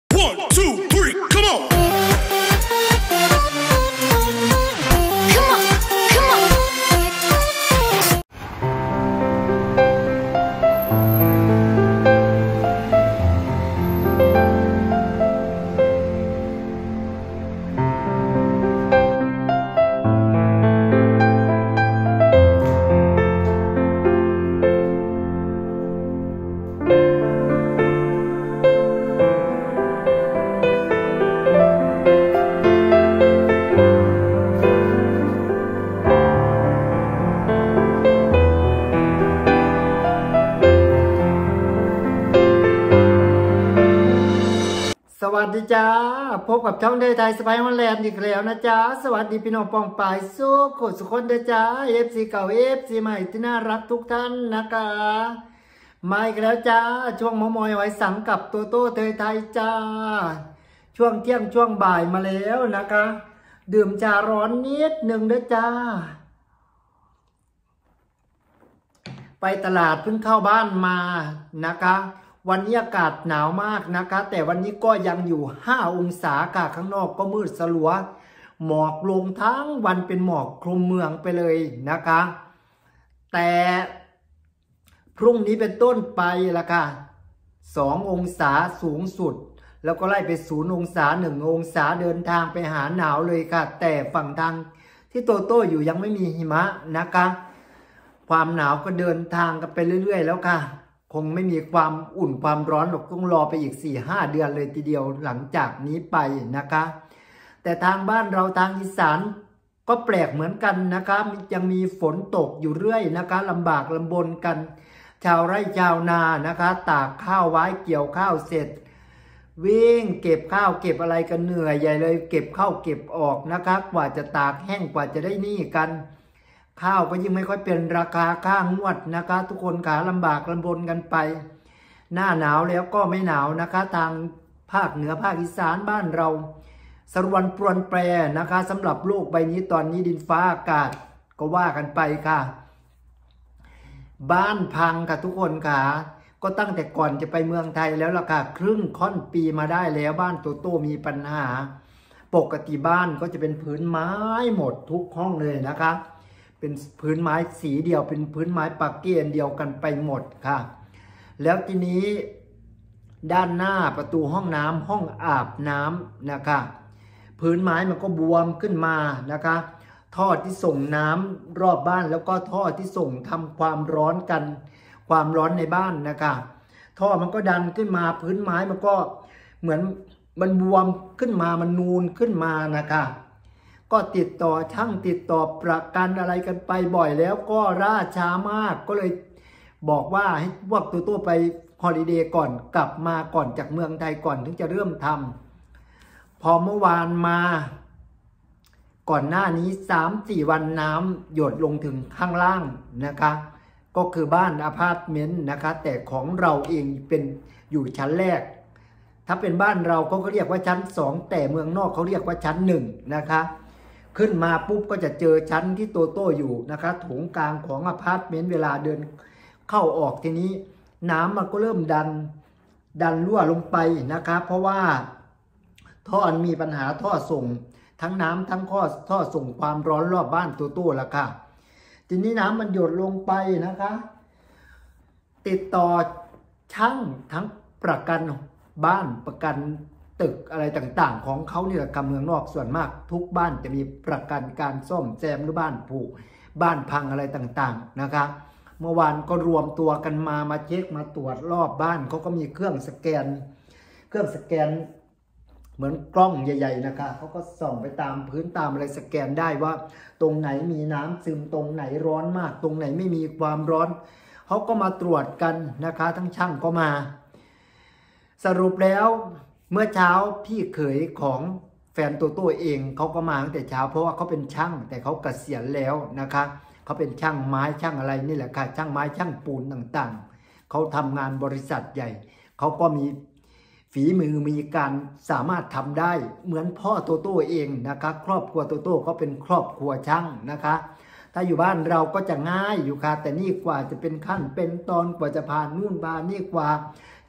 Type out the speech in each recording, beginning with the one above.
1, 2, 3, come on! Come on, come on. สวัสดีจ้าพบกับช่องไทยสไปฮอลแลนด์อีกแล้วนะจ๊ะสวัสดีพี่น้องปองปายสู้กดสุขคนเด้อจ้าFC เก่า FC ใหม่ที่น่ารักทุกท่านนะคะมาอีกแล้วจ้าช่วงมอมอยไว้สังกับโตโต้ไทยจ้าช่วงเที่ยงช่วงบ่ายมาแล้วนะคะดื่มชาร้อนนิดหนึ่งเด้อจ้าไปตลาดเพิ่งเข้าบ้านมานะคะวันนี้อากาศหนาวมากนะคะแต่วันนี้ก็ยังอยู่5องศาค่ะข้างนอกก็มืดสลัวหมอกลงทั้งวันเป็นหมอกคลุมเมืองไปเลยนะคะแต่พรุ่งนี้เป็นต้นไปละค่ะ2องศาสูงสุดแล้วก็ไล่ไป0องศา1องศาเดินทางไปหาหนาวเลยค่ะแต่ฝั่งทางที่โตโต้อยู่ยังไม่มีหิมะนะคะความหนาวก็เดินทางกันไปเรื่อยๆแล้วค่ะคงไม่มีความอุ่นความร้อนหรอกต้องรอไปอีก 4-5 เดือนเลยทีเดียวหลังจากนี้ไปนะคะแต่ทางบ้านเราทางอีสานก็แปลกเหมือนกันนะคะยังมีฝนตกอยู่เรื่อยนะคะลำบากลำบนกันชาวไร่ชาวนานะคะตากข้าวไว้เกี่ยวข้าวเสร็จวิ่งเก็บข้าวเก็บอะไรกันเหนื่อยใหญ่เลยเก็บข้าวเก็บออกนะคะกว่าจะตากแห้งกว่าจะได้นี่กันข้าวก็ยิ่งไม่ค่อยเป็นราคาข้างวดนะคะทุกคนขาลำบากลำบนกันไปหน้าหนาวแล้วก็ไม่หนาวนะคะทางภาคเหนือภาคอีสานบ้านเราสรวนปรวนแปรนะคะสำหรับโลกใบนี้ตอนนี้ดินฟ้าอากาศก็ว่ากันไปค่ะบ้านพังค่ะทุกคนค่ะก็ตั้งแต่ก่อนจะไปเมืองไทยแล้วล่ะค่ะครึ่งค่อนปีมาได้แล้วบ้านโตโต้มีปัญหาปกติบ้านก็จะเป็นพื้นไม้หมดทุกห้องเลยนะคะเป็นพื้นไม้สีเดียวเป็นพื้นไม้ปากเกียนเดียวกันไปหมดค่ะแล้วทีนี้ด้านหน้าประตูห้องน้ำห้องอาบน้ำนะคะพื้นไม้มันก็บวมขึ้นมานะคะท่อที่ส่งน้ำรอบบ้านแล้วก็ท่อที่ส่งทำความร้อนกันความร้อนในบ้านนะคะท่อมันก็ดันขึ้นมาพื้นไม้มันก็เหมือนมันบวมขึ้นมามันนูนขึ้นมานะคะก็ติดต่อช่างติดต่อประกันอะไรกันไปบ่อยแล้วก็ล่าช้ามากก็เลยบอกว่าให้พวกตัวไปฮอลิเดย์ก่อนกลับมาก่อนจากเมืองไทยก่อนถึงจะเริ่มทำพอเมื่อวานมาก่อนหน้านี้ 3-4 วันน้ำหยดลงถึงข้างล่างนะคะก็คือบ้านอพาร์ตเมนต์นะคะแต่ของเราเองเป็นอยู่ชั้นแรกถ้าเป็นบ้านเราเขาเรียกว่าชั้น2แต่เมืองนอกเขาเรียกว่าชั้น1นะคะขึ้นมาปุ๊บก็จะเจอชั้นที่โตโต้อยู่นะคะโถงกลางของอพาร์ตเมนต์เวลาเดินเข้าออกทีนี้น้ำมันก็เริ่มดันรั่วลงไปนะคะเพราะว่าท่อมีปัญหาท่อส่งทั้งน้ำทั้งท่อส่งความร้อนรอบบ้านโตโต้ละค่ะทีนี้น้ำมันหยดลงไปนะคะติดต่อช่างทั้งประกันบ้านประกันตึกอะไรต่างๆของเขาเนี่ยกับเมืองนอกส่วนมากทุกบ้านจะมีประกันการซ่อมแซมหรือบ้านผุบ้านพังอะไรต่างๆนะคะเมื่อวานก็รวมตัวกันมาเช็คมาตรวจรอบบ้านเขาก็มีเครื่องสแกนเหมือนกล้องใหญ่ๆนะคะเขาก็ส่องไปตามพื้นตามอะไรสแกนได้ว่าตรงไหนมีน้ำซึมตรงไหนร้อนมากตรงไหนไม่มีความร้อนเขาก็มาตรวจกันนะคะทั้งช่างก็มาสรุปแล้วเมื่อเช้าพี่เขยของแฟนโตโต้เองเขาก็มาตั้งแต่เช้าเพราะว่าเขาเป็นช่างแต่เขาเกษียณแล้วนะคะเขาเป็นช่างไม้ช่างอะไรนี่แหละค่ะช่างไม้ช่างปูนต่างๆเขาทำงานบริษัทใหญ่เขาก็มีฝีมือมีการสามารถทำได้เหมือนพ่อโตโต้เองนะคะครอบครัวโตโต้ก็เป็นครอบครัวช่างนะคะถ้าอยู่บ้านเราก็จะง่ายอยู่ค่ะแต่นี่กว่าจะเป็นขั้นเป็นตอนกว่าจะผ่านนู่นผ่านนี่กว่า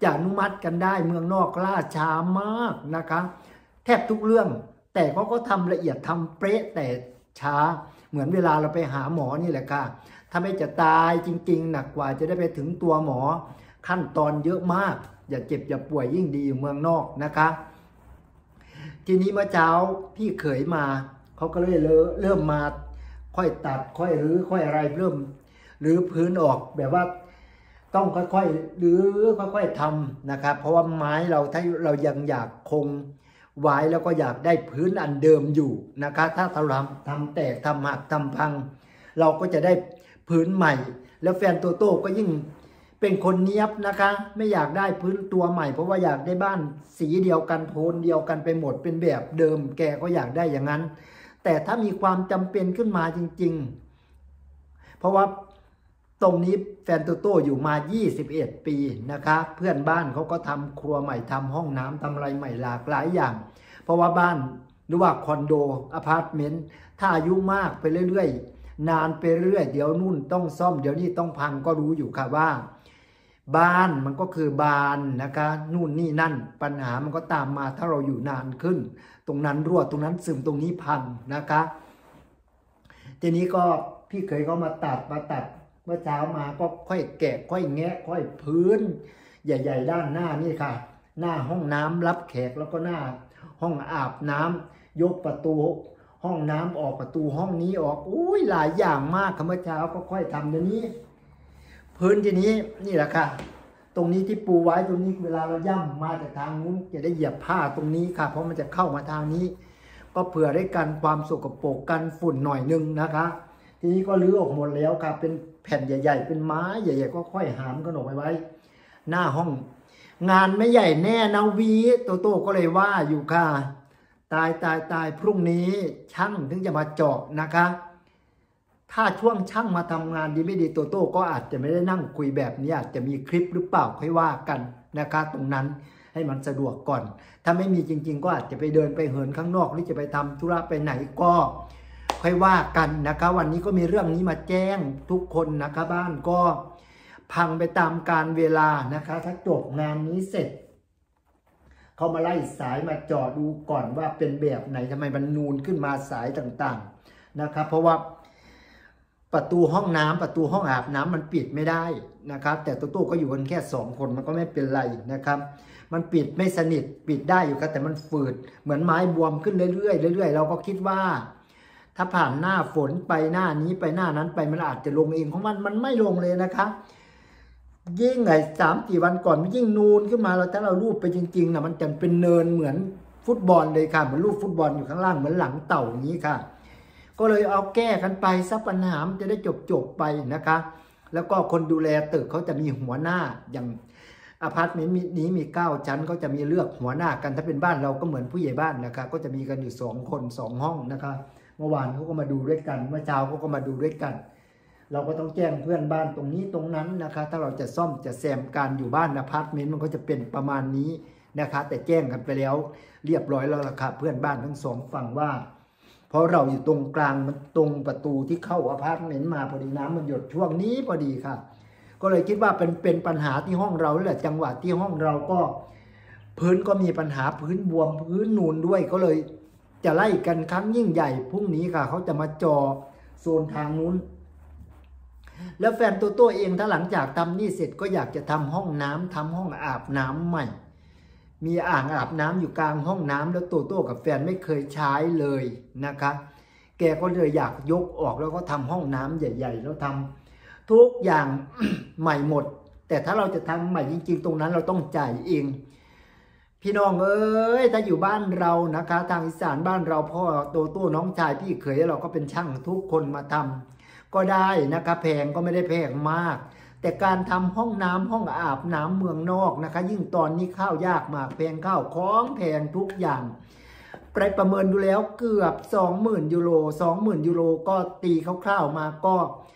จะอนุมัติกันได้เมืองนอกล่าช้ามากนะคะแทบทุกเรื่องแต่เขาก็ทำละเอียดทำเป๊ะแต่ช้าเหมือนเวลาเราไปหาหมอนี่แหละค่ะถ้าไม่จะตายจริงๆหนักกว่าจะได้ไปถึงตัวหมอขั้นตอนเยอะมากอย่าเจ็บอย่าป่วยยิ่งดีอยู่เมืองนอกนะคะทีนี้เมื่อเช้าพี่เขยมาเขาก็เลยเริ่มมาค่อยตัดค่อยรื้อค่อยอะไรเริ่มรื้อพื้นออกแบบว่าต้องค่อยๆรื้อค่อยๆทำนะครับเพราะว่าไม้เราถ้าเรายังอยากคงไว้แล้วก็อยากได้พื้นอันเดิมอยู่นะคะถ้าเราทำแตกทำหักทำพังเราก็จะได้พื้นใหม่แล้วแฟนโตโต้ก็ยิ่งเป็นคนเนียบนะคะไม่อยากได้พื้นตัวใหม่เพราะว่าอยากได้บ้านสีเดียวกันโทนเดียวกันไปหมดเป็นแบบเดิมแกก็อยากได้อย่างนั้นแต่ถ้ามีความจำเป็นขึ้นมาจริงๆเพราะว่าตรงนี้แฟนโตโต้อยู่มา21ปีนะคะเพื่อนบ้านเขาก็ทำครัวใหม่ทำห้องน้ำทำอะไรใหม่หลากหลายอย่างเพราะว่าบ้านหรือว่าคอนโดอพาร์ตเมนต์ถ้าอายุมากไปเรื่อยๆนานไปเรื่อยเดี๋ยวนู่นต้องซ่อมเดี๋ยวนี้ต้องพังก็รู้อยู่ค่ะว่าบ้านมันก็คือบานนะคะนู่นนี่นั่นปัญหามันก็ตามมาถ้าเราอยู่นานขึ้นตรงนั้นรั่วตรงนั้นซึมตรงนี้พังนะคะทีนี้ก็พี่เคยเขามาตัดเมื่อเช้ามาก็ค่อยแกะค่อยแงะค่อยพื้นใหญ่ๆด้านหน้านี่ค่ะหน้าห้องน้ำรับแขกแล้วก็หน้าห้องอาบน้ำยกประตูห้องน้ำออกประตูห้องนี้ออกอุ้ยหลายอย่างมากค่ะเมื่อเช้าก็ค่อยทำเดี๋ยวนี้พื้นทีนี้นี่แหละค่ะตรงนี้ที่ปูไว้ตรงนี้เวลาเราย่ำมาจากทางนู้นจะได้เหยียบผ้าตรงนี้ค่ะเพราะมันจะเข้ามาทางนี้ก็เผื่อได้กันความสกปรกกันฝุ่นหน่อยนึงนะคะทีนี้ก็รื้อออกหมดแล้วค่ะเป็นแผ่นใหญ่ๆเป็นไม้ใหญ่ๆก็ค่อยหามกันออกไปไว้หน้าห้องงานไม่ใหญ่แน่นะวีโตโต้ก็เลยว่าอยู่ค่ะตายพรุ่งนี้ช่างถึงจะมาเจาะนะคะถ้าช่วงช่างมาทำงานดีไม่ดีโตโต้ก็อาจจะไม่ได้นั่งคุยแบบนี้อาจจะมีคลิปหรือเปล่าค่อยว่ากันนะคะตรงนั้นให้มันสะดวกก่อนถ้าไม่มีจริงๆก็อาจจะไปเดินไปเหินข้างนอกหรือจะไปทำธุระไปไหนก็ค่อยว่ากันนะคะวันนี้ก็มีเรื่องนี้มาแจ้งทุกคนนะคะบ้านก็พังไปตามกาลเวลานะคะถ้าจบงานนี้เสร็จเขามาไล่สายมาเจาะดูก่อนว่าเป็นแบบไหนทำไมมันนูนขึ้นมาสายต่างๆนะครับเพราะว่าประตูห้องน้ำประตูห้องอาบน้ำมันปิดไม่ได้นะครับแต่โตโต้ก็อยู่กันแค่2คนมันก็ไม่เป็นไรนะครับมันปิดไม่สนิทปิดได้อยู่ครับแต่มันฝืดเหมือนไม้บวมขึ้นเรื่อยๆเราก็คิดว่าถ้าผ่านหน้าฝนไปหน้านี้ไปหน้านั้นไปมันอาจจะลงเองของมันไม่ลงเลยนะคะยิ่งไง3-4 วันก่อนมันยิ่งนูนขึ้นมาเราถ้าเราลูบไปจริงๆนะมันจะเป็นเนินเหมือนฟุตบอลเลยค่ะเหมือนลูกฟุตบอลอยู่ข้างล่างเหมือนหลังเต่าอย่างนี้ค่ะก็เลยเอาแก้กันไปซับปัญหาจะได้จบไปนะคะแล้วก็คนดูแลตึกเขาจะมีหัวหน้าอย่างอพาร์ตเมนต์นี้มี9 ชั้นเขาจะมีเลือกหัวหน้ากันถ้าเป็นบ้านเราก็เหมือนผู้ใหญ่บ้านนะคะก็จะมีกันอยู่2 คน 2 ห้องนะคะเมื่อวานเขาก็มาดูด้วยกันเมื่อเช้าเขาก็มาดูด้วยกันเราก็ต้องแจ้งเพื่อนบ้านตรงนี้ตรงนั้นนะคะถ้าเราจะซ่อมจะแซมการอยู่บ้านอพาร์ตเมนต์มันก็จะเป็นประมาณนี้นะคะแต่แจ้งกันไปแล้วเรียบร้อยแล้วล่ะค่ะเพื่อนบ้านทั้ง2 ฝั่งว่าเพราะเราอยู่ตรงกลางมันตรงประตูที่เข้าอพาร์ตเมนต์มาพอดีน้ำมันหยดช่วงนี้พอดีค่ะก็เลยคิดว่าเป็นปัญหาที่ห้องเราแหละจังหวะที่ห้องเราก็พื้นก็มีปัญหาพื้นบวมพื้นนูนด้วยก็เลยจะไล่กันครั้งยิ่งใหญ่พรุ่งนี้ค่ะเขาจะมาจอโซนทางนู้นแล้วแฟนโตโต้เองถ้าหลังจากทำนี่เสร็จก็อยากจะทำห้องน้ำทำห้องอาบน้ำใหม่มีอ่างอาบน้ำอยู่กลางห้องน้ำแล้วโตโต้กับแฟนไม่เคยใช้เลยนะคะแกก็เลยอยากยกออกแล้วก็ทำห้องน้ำใหญ่ๆแล้วทำทุกอย่าง ใหม่หมดแต่ถ้าเราจะทำใหม่จริงๆตรงนั้นเราต้องจ่ายเองพี่น้องเอ้ยถ้าอยู่บ้านเรานะคะทางอีสานบ้านเราพ่อโตโต้น้องชายพี่เขยเราก็เป็นช่างทุกคนมาทำก็ได้นะคะแพงก็ไม่ได้แพงมากแต่การทำห้องน้ำห้องอาบน้ำเมืองนอกนะคะยิ่งตอนนี้ข้าวยากมากแพงข้าวของแพงทุกอย่างไปประเมินดูแล้วเกือบ 20,000 ยูโร 20,000 ยูโรก็ตีคร่าวๆมาก็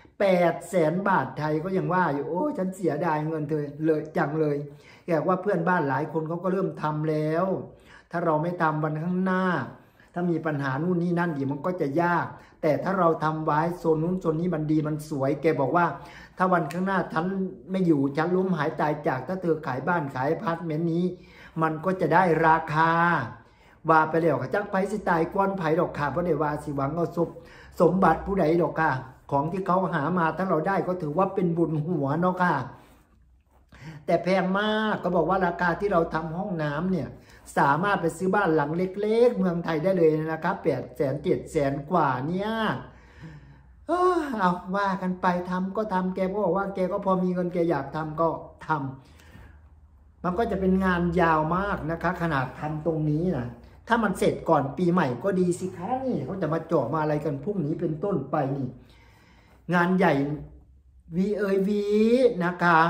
800,000 บาทไทยก็ยังว่าอยู่โอ้ฉันเสียดายเงินเธอเลยจังเลยแกว่าเพื่อนบ้านหลายคนเขาก็เริ่มทำแล้วถ้าเราไม่ทำวันข้างหน้าถ้ามีปัญหานู่นนี่นั่นดีมันก็จะยาก แต่ถ้าเราทำไว้โซนนู้นโซนนี้มันดีมันสวยแกบอกว่าถ้าวันข้างหน้าฉันไม่อยู่ฉันล้มหายตายจากถ้าเธอขายบ้านขายอพาร์ตเมนต์นี้มันก็จะได้ราคาว่าไปแล้วจักไผสิตายก้อนไผดอกค่ะเพราะเดี๋ยวว่าสิหวังเอาสมบัติผู้ใดดอกค่ะของที่เขาหามาถ้าเราได้ก็ถือว่าเป็นบุญหัวเนาะค่ะแต่แพงมากก็บอกว่าราคาที่เราทำห้องน้ำเนี่ยสามารถไปซื้อบ้านหลังเล็กๆเมืองไทยได้เลยนะครับ800,000 700,000 กว่าเนี่ยเอาว่ากันไปทำก็ทำแกก็บอกว่าแกก็พอมีเงินแกอยากทำก็ทำมันก็จะเป็นงานยาวมากนะคะขนาดทำตรงนี้นะถ้ามันเสร็จก่อนปีใหม่ก็ดีสิคะนี่เขาจะมาเจาะมาอะไรกันพรุ่งนี้เป็นต้นไปนี่งานใหญ่วีนะคะ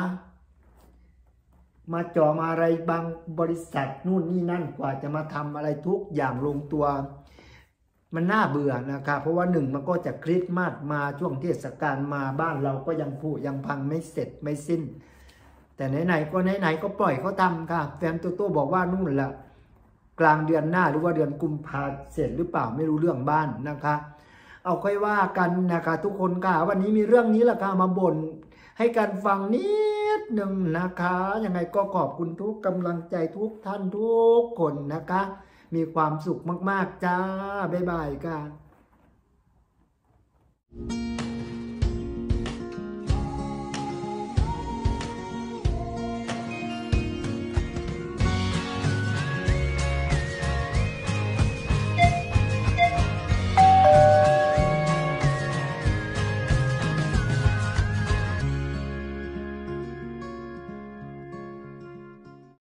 มาเจาะมาอะไรบางบริษัทนู่นนี่นั่นกว่าจะมาทำอะไรทุกอย่างลงตัวมันน่าเบื่อนะครับเพราะว่ามันก็จะคริสต์มาสมาช่วงเทศกาลมาบ้านเราก็ยังผุยังพังไม่เสร็จไม่สิ้นแต่ไหนๆก็ไหนๆก็ปล่อยเขาทำค่ะแฟนโตบอกว่านู่นแหละกลางเดือนหน้าหรือว่าเดือนกุมภาพันธ์เสร็จหรือเปล่าไม่รู้เรื่องบ้านนะคะเอาค่อยว่ากันนะคะทุกคนค่ะวันนี้มีเรื่องนี้แหละค่ะมาบ่นให้กันฟังนิดหนึ่งนะคะยังไงก็ขอบคุณทุกกำลังใจทุกท่านทุกคนนะคะมีความสุขมากๆจ้าบ๊ายบายค่ะ